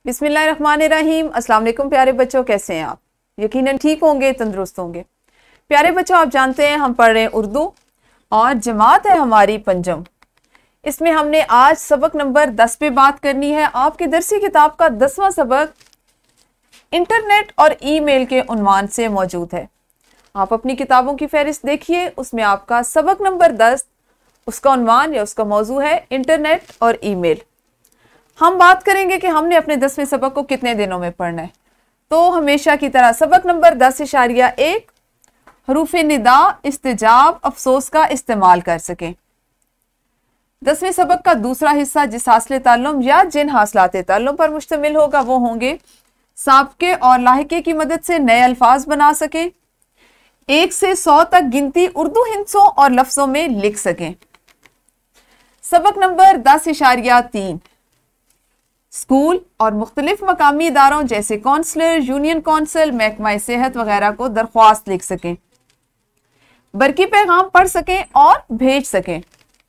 बिस्मिल्लाहिर्रहमानिर्रहीम। अस्सलाम वालेकुम प्यारे बच्चों, कैसे हैं आप? यकीनन ठीक होंगे, तंदुरुस्त होंगे। प्यारे बच्चों, आप जानते हैं हम पढ़ रहे हैं उर्दू और जमात है हमारी पंजम। इसमें हमने आज सबक नंबर 10 पे बात करनी है। आपकी दरसी किताब का 10वां सबक इंटरनेट और ईमेल के उन्वान से मौजूद है। आप अपनी किताबों की फहरिस्त देखिए, उसमें आपका सबक नंबर 10 उसका उन्वान या उसका मौजू है इंटरनेट और ईमेल। हम बात करेंगे कि हमने अपने 10वें सबक को कितने दिनों में पढ़ना है। तो हमेशा की तरह सबक नंबर 10.1 हरूफ निदा इस्तिजाब अफसोस का इस्तेमाल कर सकें। 10वें सबक का दूसरा हिस्सा जिस हासिल ताल्लुम या जिन हासिलात ताल्लुम पर मुश्तमिल होगा वो होंगे साबके और लाहिके की मदद से नए अल्फाज बना सकें, 1 से 100 तक गिनती उर्दू हिंसों और लफ्जों में लिख सकें। सबक नंबर 10.3 स्कूल और मुख्तलिफ मकामी इदारों जैसे काउंसलर, यूनियन काउंसिल, महकमा सेहत वगैरह को दरख्वास्त लिख सकें, बरकी पैगाम पढ़ सकें और भेज सकें।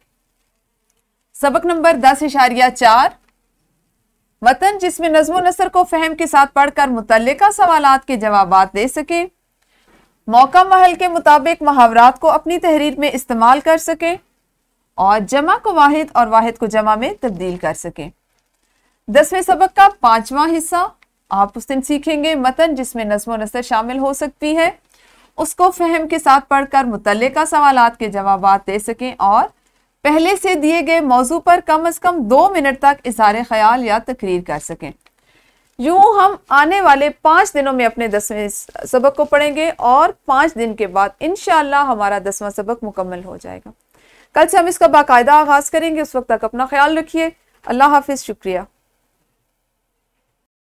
सबक नंबर 10.4 वतन जिसमें नज़्म नसर को फहम के साथ पढ़कर मुतल्लिका सवालात के जवाबात दे सकें, मौका महल के मुताबिक मुहावरात को अपनी तहरीर में इस्तेमाल कर सकें और जमा को वाहिद और वाहिद को जमा में तब्दील कर सकें। 10वें सबक का 5वां हिस्सा आप उस दिन सीखेंगे मतन जिसमें नज़्म नसर शामिल हो सकती है, उसको फहम के साथ पढ़कर मुतल्लिका सवालात के जवाबात दे सकें और पहले से दिए गए मौजू पर कम से कम 2 मिनट तक इज़हार ख्याल या तकरीर कर सकें। यूं हम आने वाले 5 दिनों में अपने 10वें सबक को पढ़ेंगे और 5 दिन के बाद इंशाअल्लाह हमारा 10वां सबक मुकम्मल हो जाएगा। कल से हम इसका बाकायदा आगाज करेंगे। उस वक्त तक अपना ख्याल रखिए। अल्लाह हाफिज। शुक्रिया।